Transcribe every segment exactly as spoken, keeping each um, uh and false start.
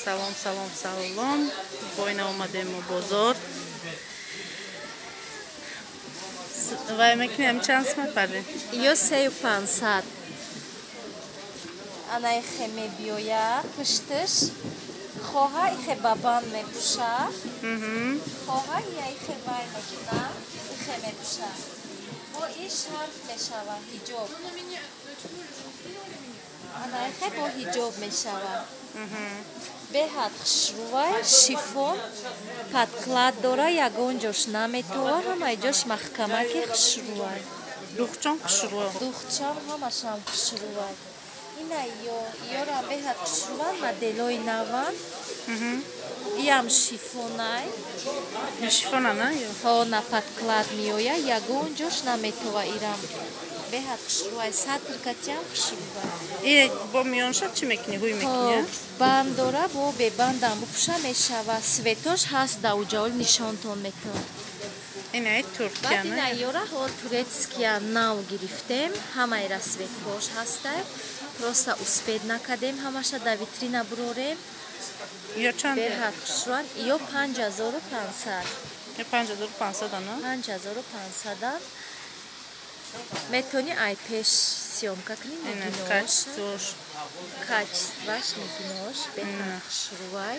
салом, салом, салом. Бойна омадем у бозор. Вай мекнем чанд смат пари? Ё сею пансад. Она ихе мебиоя пыштыш. Хоха ихе бабан мепуша. Хоха я ихе вай мекна. Ихе мепуша. Бо иш ҳарф мешава ҳиҷоб. Она ихе бо ҳиҷоб мешава. Беҳад хушрувай шифон падклад дора ягон ҷош наметова ҳамаи ҷош маҳкамаки хушрувай. Духчам хушрувай. Духчам ҳамашам хушрувай. Ина ё ёра беҳад хушрувай моделои наван. Иам шифонай. Шифона на ё? Ҳо на падклад меоя ягон ҷош наметова ирам. Беҳад хушрувай сатркатиам хушрувай. Э бо миёнша чӣ мекунӣ? Ҳуй мекунӣ? Банд дора бо бебандам бупуша мешава. Светош ҳаст дауҷаол нишонтон метавад. Ина е туркия баъд ина ёра ҳо турецкия нав гирифтем. Ҳамаира светош ҳастай. Просто успед накардем ҳамаша да витрина бурорем. Ё чанд? Беҳад хушрувай. Ё панҷ ҳазору пансад. Ё панҷ ҳазору пансад ана? панҷ ҳазору пансад. Метони ай пеш съёмка кунӣ мегинош. Качествош. Качестваш мегинош. Беҳад хушрувай.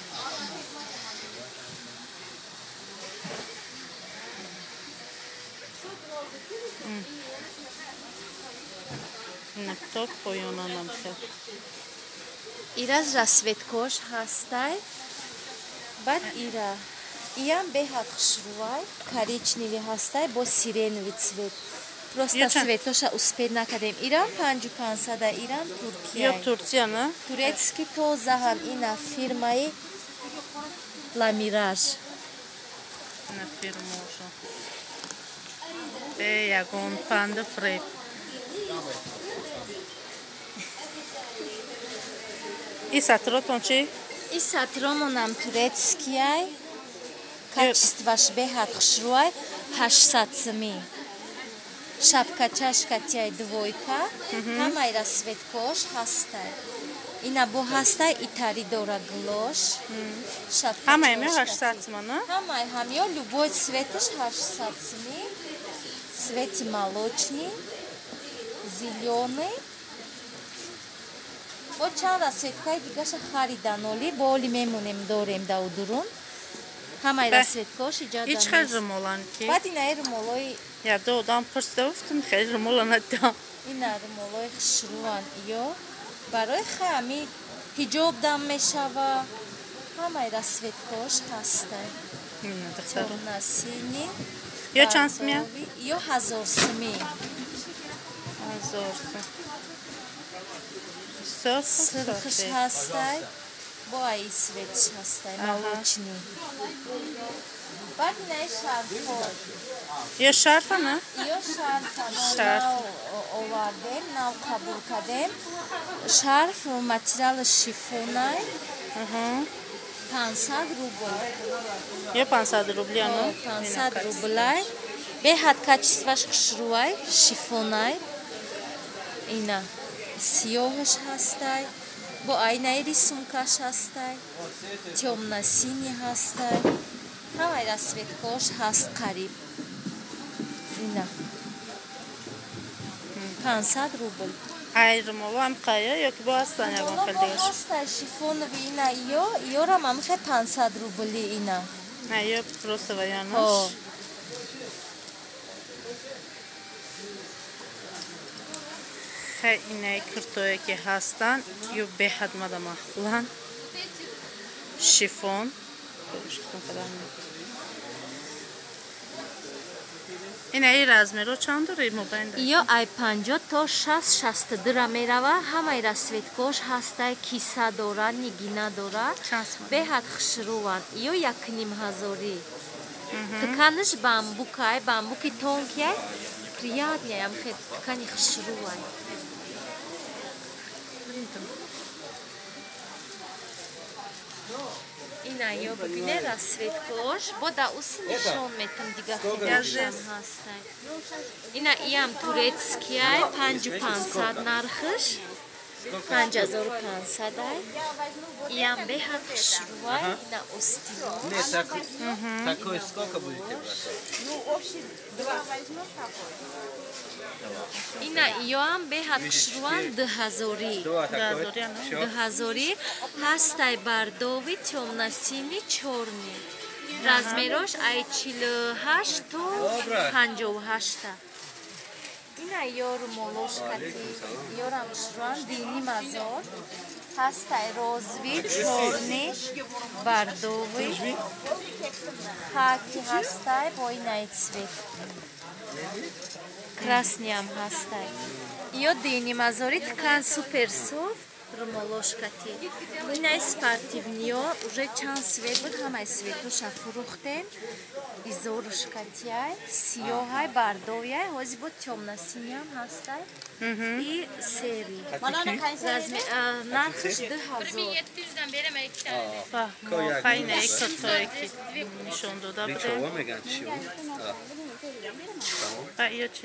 Ина ток поёнанам кар. Ираз расветкош ҳастай. Баъд ира. Иам беҳад хушрувай. Коричневый ҳастай бо сиреневый цвет. Просто светоша успед накардем. Ирам панҷу пансада ирам Туркия. Ё Турция на? Турецки тозаҳам ина фирмаи Ламираж. Ина фирмоша. Э ягон панда фреб. И сатротон чӣ? И сатромонам турецкияй. Качестваш беҳад хушрувай. ҳаштсад сми. Шапка-чашкатяй двойка. Ҳамаира светкош ҳастай. Ина бо ҳастай итари дора глош. Ҳамаи ме ҳаштсад сма, на? Ҳамаи ҳам ё любой цветиш ҳаштсад сми. Цвети молочный, зелёный. Бо чанда светкаи дигаша харидан оли, бо оли мемонем дорем да удурун. Ҳамаира светкош иҷода нест. Ҳеҷ хел румолан ки? Баъд инаи румолои Ярда одам пурсида гуфтам хел румола надидам. Ина румолои хушруван ё барои хами ҳиҷоб дам мешава. Ҳамаира светкош ҳастай. Ина духтаро. Темно-синий. Ё чанд сми? Ё ҳазор сми. Ҳазор сми. Сирхш Сирхш ҳастай. Бо аи светиш ҳастай. Молочный. Баъд инаи шарфҳо. Ё шарфа на? Ё шарфа. Шарф. Нав овардем, нав қабул кардем. Шарф материали шифонай. пансад рубл. Ё пансад рубли ана? пансад рублай. Беҳад качестваш хушрувай. Шифонай. Ина сиёҳаш ҳастай. Бо айнаи рисункаш ҳастай. Темно-синий ҳастай. Ҳамаира светкош ҳаст қариб. Ина пансад рубл. Ай румола ҳам қая ё ки бо ҳастан ягон хел дигаш? Бо ҳастай шифонови ина ё ёрам ҳам хе пансад рубли ина. А ё просто ваянаш? Хе инаи куртое ки ҳастан ё беҳад мада махбулан. Шифон. Инаи размеро чанд дора мобайнда? Ё ай панҷоҳ то шаст шасту ду мерава. Ҳамаира светкош ҳастай. киса дора, нигина дора. Беҳад хушруван. Ё як ним ҳазорӣ. Тканиш бамбукай, бамбуки тонкияй. Приятняям хе ткани хушрувай. Ина ё бибине расветкош. Бо да уси нишон метам дига хелашам ҳастай. Ина иам турецкияй панҷу пансад нархиш. панҷ ҳазору пансад ай. Иам беҳад хушрӯай, ина остино. Не, так, такой сколько будете бросать? Ина иёам беҳад хушрӯан ду ҳазорӣ. Два такой. ду ҳазорӣ ҳастай бардови тёмнасини чорни. Размерош ай чилу ҳашт то панҷоҳу ҳашта. Ина ёру молошкати ёрам хушрӯан дини мазор. Ҳастай розви чорни бардови. Хаки ҳастай бо инаи цвет. Красниам ҳастай. Ё дини мазори ткан суперсов румолошкати. Инаи спортивниё уже чанд свет буд, ҳамаи светоша фурӯхтем. Изорушкатиай, сиёҳай, бардовиай, ҳози буд тёмнасиниам ҳастай. И сери. Нархиш ду ҳазор. Файна картое ки нишон дода При буде. чего меган чего? Ва ё чи?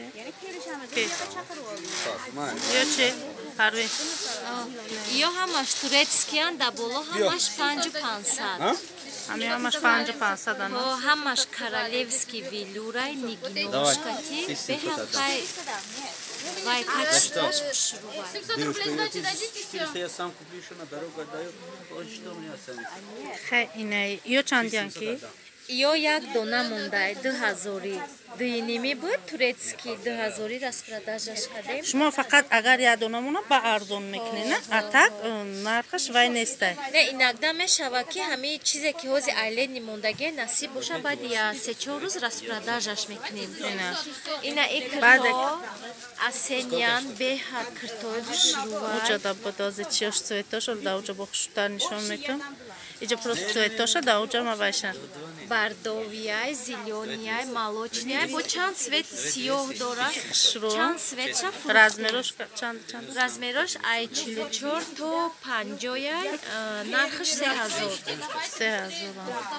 Так, май. Ё чи? Ҳарви. Ё ҳамаш турецкиян, да боло ҳамаш панҷу пансад. Ами ҳамаш панҷу пансад ана. О, ҳамаш королевский велюрай нигиношкати. Беҳад хай вай качестваш хушрӯай. Если я сам куплю, еще на дорогу отдаю, вот что мне останется? Хе инай. Ё чандян ки? Ё як дона мондай ду ҳазорӣ. Дуиними буд турецкий ду ҳазорӣ распродажаш кардем. Шумо фақат агар як дона мона ба арзон мекунед, а так нархаш вай нестай. Не, иногда мешава ки ҳамин чизе ки ҳози айлени мондаги насиб боша, баъд я се-чор рӯз распродажаш мекунем. Ина и кирто асениян беҳад киртои хушрӯай. Уҷа да бадази чиёш цветоша, да уҷа бо хушрӯтар нишон метавам. Иҷа просто цветоша, да уҷа ма байша. Бардовияй, зеленияй, молочнияй, бо чанд цвет сиёҳ дорад. Чанд цветша фурӯхтем. Размерош чанд чанд? Размерош ай чилу чор то панҷояй, нархиш се ҳазор. се ҳазор.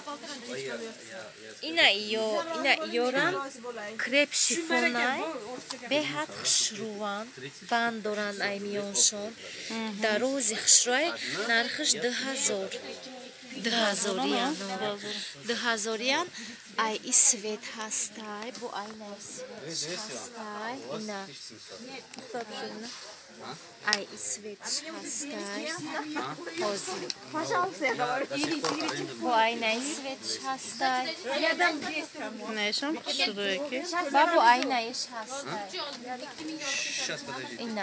Ина иё, ина иёрам креп шифонай, беҳад хушрӯан, банд доранд ай миёншон. Дарози хушрӯай, нархиш ду ҳазор. ду ҳазориян. ду ҳазориян ай и свет ҳастай, бо айнаи свет ҳастай. Ина ай и свет ҳастай. Ҳозир. Бо айнаи свет ҳастай. Нешон хушрӯе ки? Ба бо айнаиш ҳастай. Сейчас, подожди. Ина.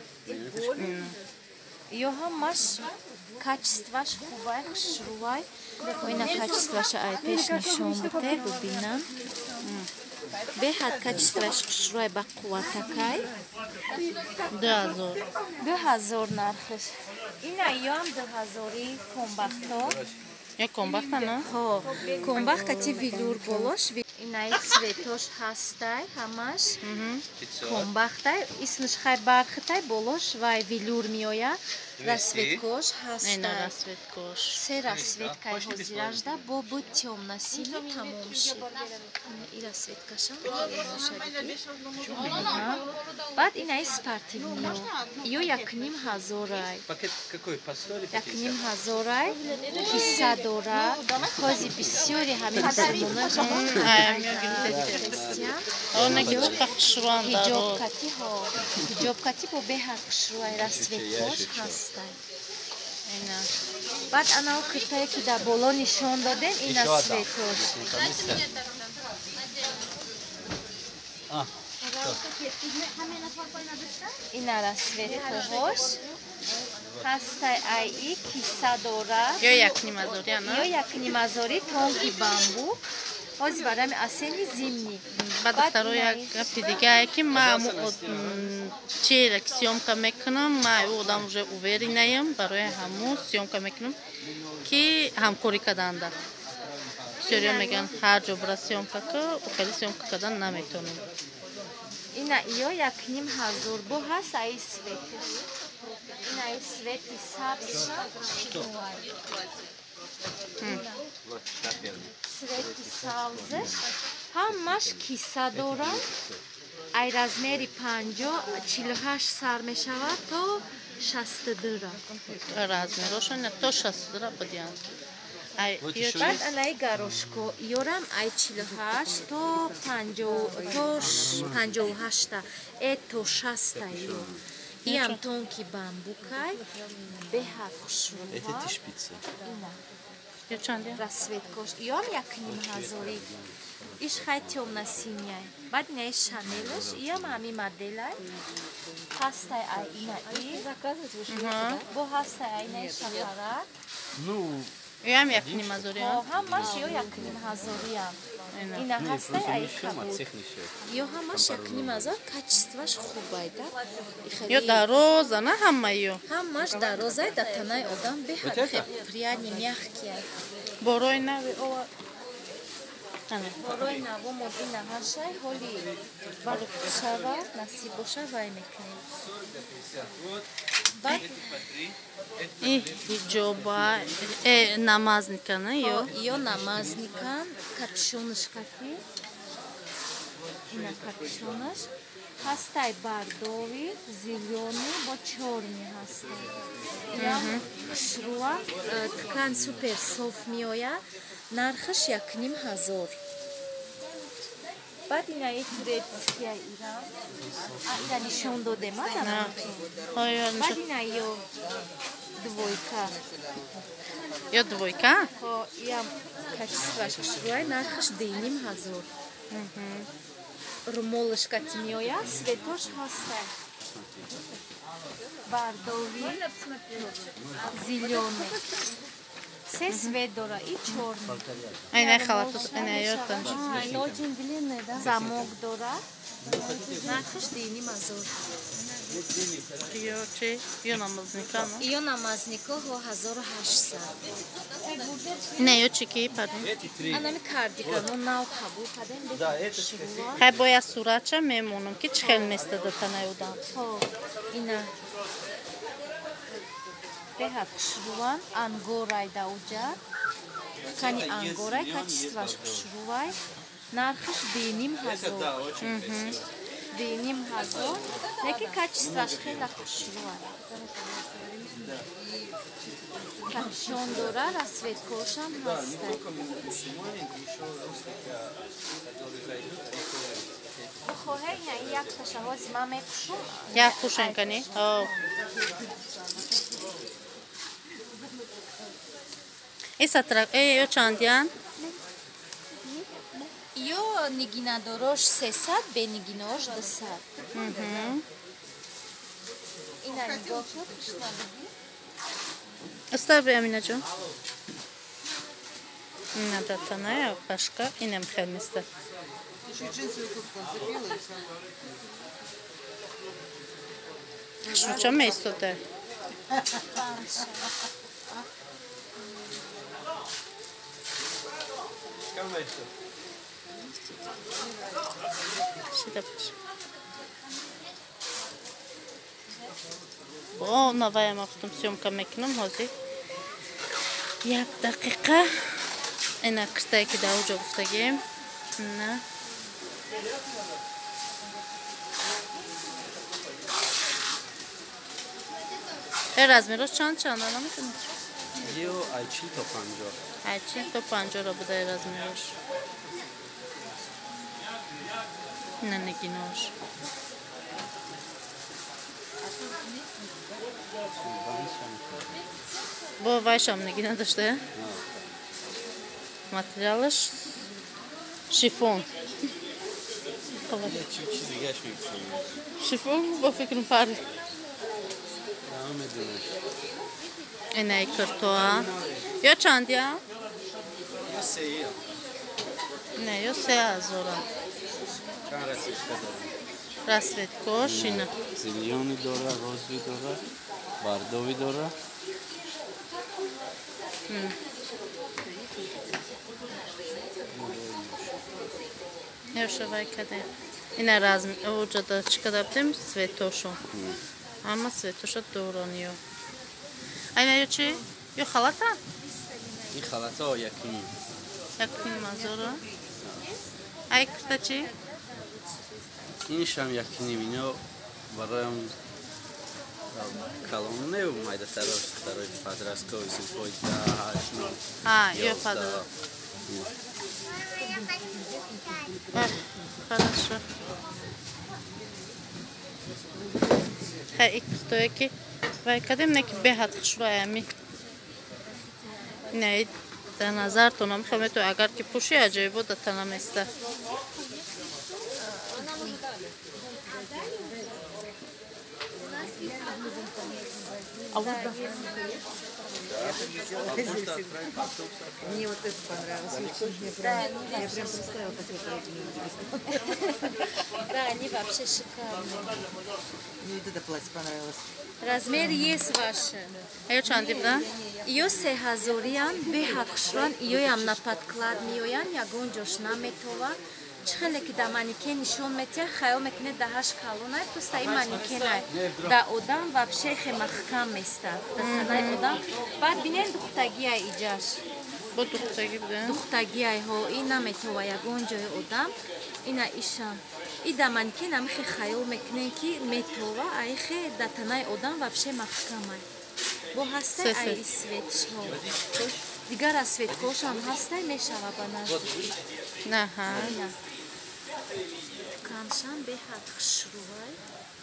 Ё ҳамаш качестваш хубай, хушрӯай. Ина качестваша ай пеш нишон буде, бубинам. Беҳад качестваш хушрӯай ба қувватакай. ду ҳазор. ду ҳазор нархиш. Ина иёам ду ҳазорӣ комбахто. Як комбахта, на? Ҳо, комбахтати велюр болош. Инаи цветош ҳастай, ҳамаш. Комбахтай, исмиш хай бархитай болош вай велюр меояд. Расветкош Ина ҳастай. расветкош. Се расветкаи ҳозиражда бо буд тёмнасини тамом шид. Ина и расветкаша баъд инаи спортивниё. Ё якним ҳазорай. Пакет какой? По сто или по Якним ҳазорай. Киса дора. ҳози бисёри ҳамин дармонаш. Она кичка хушрӯан даро. Ҳиҷобкати ҳо. Ҳиҷобкати бо беҳад хушрӯай расветкош ҳастай. Ина. Баъд анау киртое ки дар боло нишон додем, ина светош. Ина расветкоҳош. Ҳастай ай и киса дора. Ё якним ҳазорӣ, ана? Ё якним ҳазорӣ тонки бамбук. ҳози барами асени зимни. Баъд второй як гапи дигае ки ман чиера ки съёмка мекунам, ман одам уже уверенаям, барои ҳамо съёмка мекунам ки ҳамкорӣ карданда. Бисёриё мегӯянд ҳар ҷо бира съёмка ку, оқали съёмка кардан наметонам. Ина иё якним ҳазор бо ҳаст аи свети. Ина аи свети сабзша. Свети сабзш. ҳамаш киса дорад. Ай размери панҷоҳ чилу ҳашт сар мешавад то шаст дира. Размерошо не то шаст дира подян. Ай, Бад анай гарошко ёрам ай чилу ҳашт то панҷоҳ то панҷоҳу ҳашта э то шаста ё. Иам тонки бамбукай беҳад хушрӯва. Это ти шпица. Ё чанди? Расцветкош. Иам якним ҳазори. Иш хай тёмно-синяй. Бад инай шанелаш. Иам ҳами моделай. Ҳастай ай ина и. Бо ҳастай ай инай шакарак. Ну, Ям якним ҳазори. Ҳамаш ё якним ҳазориам. Ина ҳастай ай кабуд. Ё ҳамаш якним ҳазор качестваш хубай да. Ё дароза на ҳама ё. Ҳамаш дарозай да танаи одам беҳад прияни мягкияй. Борои нави ова. Борои наво мод ина ҳашай ҳоли барк шава насиб боша вай мекунем. Бад И ҳиҷоба э намазника на ё. ё намазникан капшонышкати. Ина капшонаш. Ҳастай бардови, зелёни бо чорни ҳастай. Ям хушрӯа ткан супер соф меояд. Нархаш якним ҳазор. Бад ина е турецкия ирам. А ина нишон додем а На. Ой, Бад ина ё двойка. ё двойка? Хо ям качестваш хушрӯай нархаш деним ҳазор. Румолышкати меояд светош ҳастай. Бардови, зелёни. Се свет дора и чорни. Айна халатот, айна ё танч. Ин очень длинный, да? Замок дора. Нархаш деним ҳазор. Ё чи? Ё намазника, но? Ё намазнико ҳо ҳазору ҳаштсад. Не, ё чи ки пади? Анами кардигану нав қабул кардем беҳад хушрӯа. Хай бояд суратша мемонам ки чӣ хел местада танаи одам. Хо ина беҳад хушрӯан ангорай даоҷа. Кани ангорай качестваш хушрӯвай. Нархаш деним ҳазор. Деним ҳазор. Леки качестваш хела хушрӯай. Капшон дора, расцветкошам ҳастай. Хоҳе ина и якташа ҳози ман мепушум. Як пушен кани? О. Иса трак, э, ё чандиян? Ё нигинадорош сесад, бенигинош дусад. Ина нигоҳ куд хушнавиди. Остави, Аминаҷон. Ина да таная пашка, инам хел места. Шуча место-то. Сюда пошли. О, наваям автом съемка мекунам ҳозир. Як дақиқа. Ина киртае ки дар оҷо гуфтагем. На. Э размерош чанд чанд ана метонӣ? ё айчил то панҷоҳ. Айчил то панҷоҳро буда э размерош. Ина нигинош. Бо вайшам нигина дошта? Материалаш шифон. Шифон бо фикрм пари. Ина е картоа. Ё чандия? Ё сея. Не, ё се азора. Чанд расветка дора? Расветкош ина. Зелёни дора, розови дора, бардови дора. Ёшавай каде. Ина разм оҷада чӣ када будем? Светошо. Ама светошо дорон ё. Айна ё чи? Ё халата? Ин халата якним. Якним ҳазора. Ай кирта чи? Иншам якним, ино бароям Колонны у меня второй, второй подростковый сухой, да, ну. А, ее подруга. Хорошо. Хай, кто яки? Вай, къде неки бехат хшваями? Не, да назар то нам хамето агар ки пуши аҷаибо да танаместа. Мне вот это понравилось. Я прям, я прям представила, как это будет. Да, они вообще шикарные. Мне вот это платье понравилось. Размер есть ваше. Её чандиб, да? Иё се ҳазориян беҳад хушран, иёям нападклад миёян, ягон ҷош наметова. Чихеле ки да манекен нишон метия, хаёл мекунед да ҳашт калонай, просто ин манекенай. Да одам вообще хе махкам места. Да танаи одам. Баъд бинен духтагияй иҷаш. Бо духтаги буда? Духтагияй ҳо, ин наметова ягон ҷои одам. Ина ишам. И да манекен амихе хаёл мекунен ки метова, аихе да танаи одам вообще махкамай. Бо ҳастай ай светшҳо. Дигар аз светкошам ҳастай мешава ба наздик. Наҳа. Камшам беҳад хушрӯвай.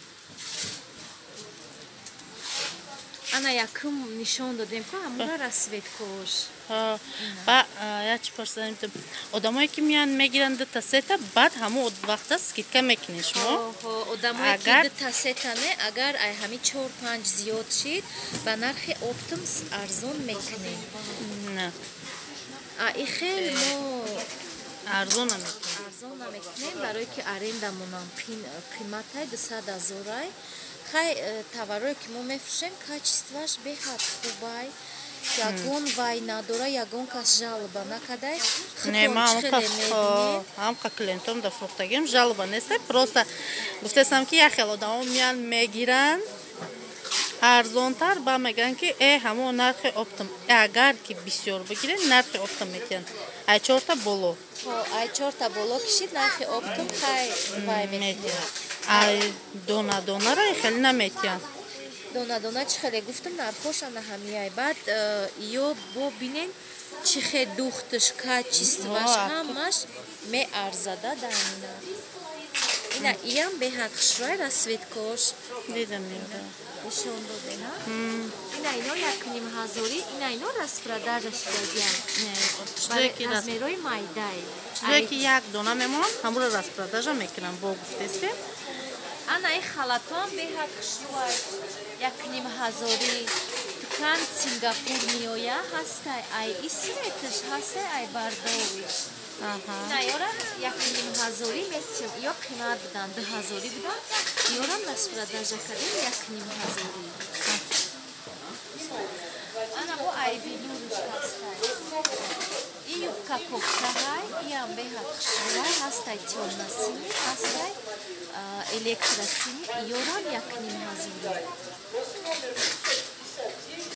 Ана якум нишон додем ку ҳамуна расветкош. Ба я чӣ парсидам одамое ки миян мегиранд дтасета баъд ҳамун вақта скидка мекунед шумо? Одамое ки дтасета не агар ай ҳами чор панҷ зиёд шид ба нархи оптум арзон мекунем. Не. А и хеле мо арзон намекунем. арзон намекунем барое ки арендамонам қиматай дусад ҳазорай. Хай товарое ки мо мефурӯшем качестваш беҳад хубай. Ягон вай надора, ягон кас жалоба накадай. Не, мам, ҳамқа клиентом да фурӯхтагим жалоба нестай. Просто гуфтесам ки яхел одамон миян мегиранд арзонтар ба мегӯянд ки э ҳамон нархи оптом. Агар ки бисёр бигиред нархи оптом мекунанд. Ай чорта боло. Ай чорта боло кишид нархи оптом хай вай мекунад. Ай дона донаро хеле наметиям. Дона дона чӣ хеле гуфтам нархош ана ҳамияй. Баъд ё бо бинен чӣ хе духташ качестваш ҳамаш меарзада дамина. Ина иям беҳад хушрӯй расветкош. Дидам меёра. Нишон додена. Ина ино як ним ҳазорӣ, ина ино распродажа шудагиянд. Размерои майдай. Чизое ки як дона мемонам ҳамуро распродажа мекунам бо гуфтестем. Ана ин халатоам беҳад хушрӯй. Як ним ҳазорӣ. Дукан Сингапур миёя ҳастай. Ай исветаш ҳастай ай бардовиш. Ина ёра як ним ҳазорӣ метиям. Ё қимат будан ду ҳазорӣ будан. Ёрам распродажа кардем як ним ҳазорӣ. Ана бо ай билуриш ҳастай. И юбка кофтаҳай, иам беҳад хушрӯй ҳастай тёрнасини, ҳастай электросини, ёрам як ним ҳазорӣ.